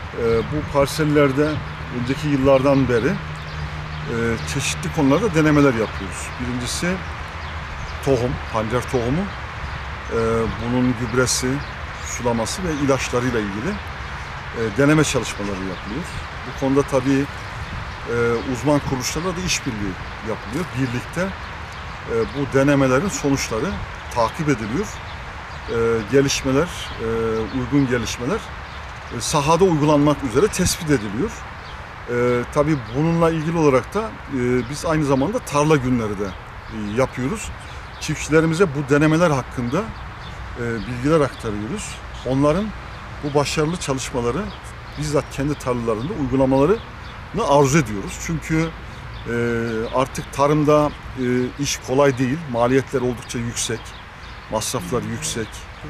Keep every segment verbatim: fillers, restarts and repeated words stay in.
Bu parsellerde önceki yıllardan beri çeşitli konularda denemeler yapıyoruz. Birincisi tohum, pancar tohumu. Bunun gübresi, sulaması ve ilaçlarıyla ilgili deneme çalışmaları yapılıyor. Bu konuda tabii uzman kuruluşlarla da işbirliği yapılıyor. Birlikte bu denemelerin sonuçları takip ediliyor. Gelişmeler, uygun gelişmeler sahada uygulanmak üzere tespit ediliyor. Tabii bununla ilgili olarak da biz aynı zamanda tarla günleri de yapıyoruz. Çiftçilerimize bu denemeler hakkında bilgiler aktarıyoruz. Onların bu başarılı çalışmaları bizzat kendi tarlalarında uygulamalarını arzu ediyoruz. Çünkü artık tarımda iş kolay değil, maliyetler oldukça yüksek, masraflar yüksek.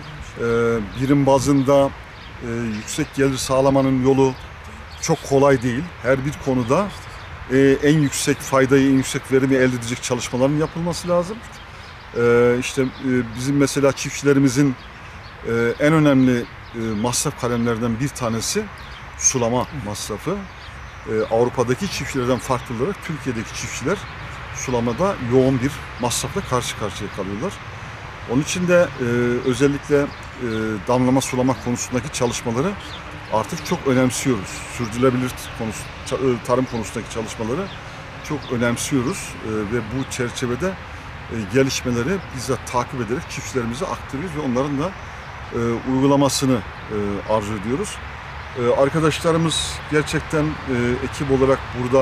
Birim bazında yüksek gelir sağlamanın yolu çok kolay değil. Her bir konuda en yüksek faydayı, en yüksek verimi elde edecek çalışmaların yapılması lazım. İşte bizim mesela çiftçilerimizin en önemli masraf kalemlerinden bir tanesi sulama masrafı. Avrupa'daki çiftçilerden farklı olarak Türkiye'deki çiftçiler sulamada yoğun bir masrafla karşı karşıya kalıyorlar. Onun için de özellikle damlama sulama konusundaki çalışmaları artık çok önemsiyoruz. Sürdürülebilir konusu, tarım konusundaki çalışmaları çok önemsiyoruz ve bu çerçevede gelişmeleri bizzat takip ederek çiftçilerimize aktarıyoruz ve onların da uygulamasını arzu ediyoruz. Arkadaşlarımız gerçekten ekip olarak burada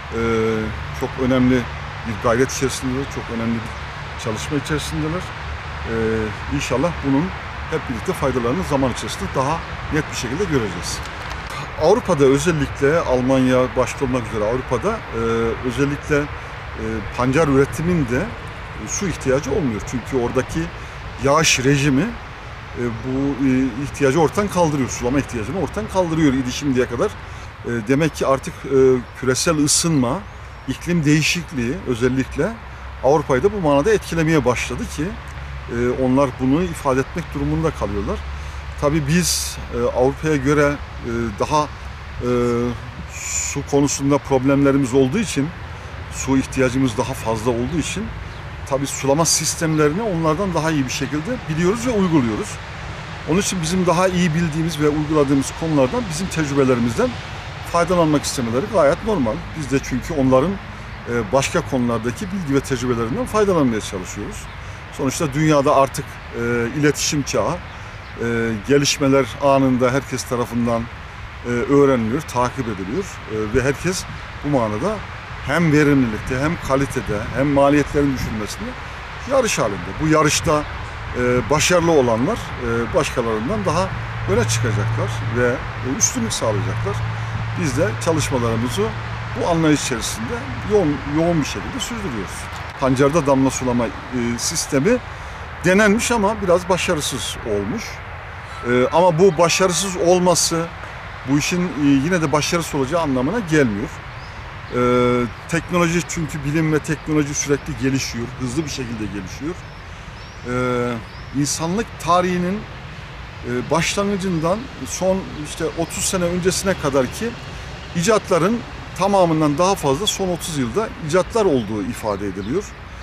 çok önemli bir gayret içerisindeler, çok önemli bir çalışma içerisindeler. İnşallah bunun hep birlikte faydalarını zaman içerisinde daha net bir şekilde göreceğiz. Avrupa'da özellikle Almanya başta olmak üzere Avrupa'da özellikle pancar üretiminde su ihtiyacı olmuyor. Çünkü oradaki yağış rejimi bu ihtiyacı ortadan kaldırıyor. Sulama ihtiyacını ortadan kaldırıyor idi şimdiye kadar. Demek ki artık küresel ısınma, iklim değişikliği özellikle Avrupa'yı da bu manada etkilemeye başladı ki onlar bunu ifade etmek durumunda kalıyorlar. Tabii biz Avrupa'ya göre daha su konusunda problemlerimiz olduğu için, su ihtiyacımız daha fazla olduğu için tabii sulama sistemlerini onlardan daha iyi bir şekilde biliyoruz ve uyguluyoruz. Onun için bizim daha iyi bildiğimiz ve uyguladığımız konulardan bizim tecrübelerimizden faydalanmak istemeleri gayet normal. Biz de çünkü onların başka konulardaki bilgi ve tecrübelerinden faydalanmaya çalışıyoruz. Sonuçta dünyada artık e, iletişim çağı, e, gelişmeler anında herkes tarafından e, öğreniliyor, takip ediliyor e, ve herkes bu manada hem verimlilikte hem kalitede hem maliyetlerin düşürmesinde yarış halinde. Bu yarışta e, başarılı olanlar e, başkalarından daha öne çıkacaklar ve e, üstünlük sağlayacaklar. Biz de çalışmalarımızı bu anlayış içerisinde yoğun, yoğun bir şekilde sürdürüyoruz. Pancarda damla sulama e, sistemi denenmiş ama biraz başarısız olmuş. E, ama bu başarısız olması bu işin e, yine de başarısız olacağı anlamına gelmiyor. E, teknoloji çünkü bilim ve teknoloji sürekli gelişiyor, hızlı bir şekilde gelişiyor. E, insanlık tarihinin e, başlangıcından son işte otuz sene öncesine kadar ki icatların tamamından daha fazla son otuz yılda icatlar olduğu ifade ediliyor.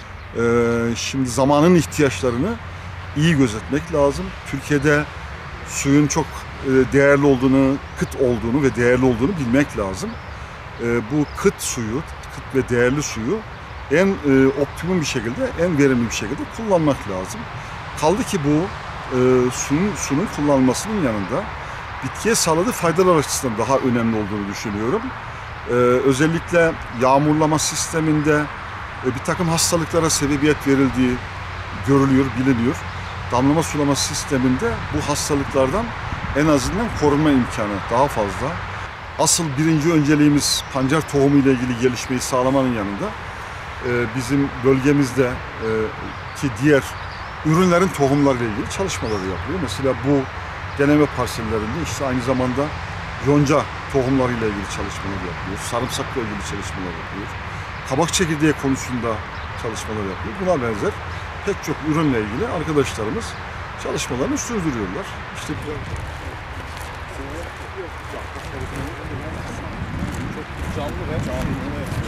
Ee, şimdi zamanın ihtiyaçlarını iyi gözetmek lazım. Türkiye'de suyun çok değerli olduğunu, kıt olduğunu ve değerli olduğunu bilmek lazım. Ee, bu kıt suyu, kıt ve değerli suyu en e, optimum bir şekilde, en verimli bir şekilde kullanmak lazım. Kaldı ki bu e, suyun, suyun kullanılmasının yanında bitkiye sağladığı faydalar açısından daha önemli olduğunu düşünüyorum. Ee, özellikle yağmurlama sisteminde e, bir takım hastalıklara sebebiyet verildiği görülüyor, biliniyor. Damlama sulama sisteminde bu hastalıklardan en azından korunma imkanı daha fazla. Asıl birinci önceliğimiz pancar tohumu ile ilgili gelişmeyi sağlamanın yanında e, bizim bölgemizde e, ki diğer ürünlerin tohumlarıyla ilgili çalışmaları yapılıyor. Mesela bu deneme parsellerinde işte aynı zamanda yonca tohumlarıyla ilgili çalışmalar yapılıyor. Sarımsakla ilgili çalışmalar yapılıyor. Kabak çekirdeği konusunda çalışmalar yapılıyor. Buna benzer pek çok ürünle ilgili arkadaşlarımız çalışmalarını sürdürüyorlar. İşte Çok canlı ve canlı.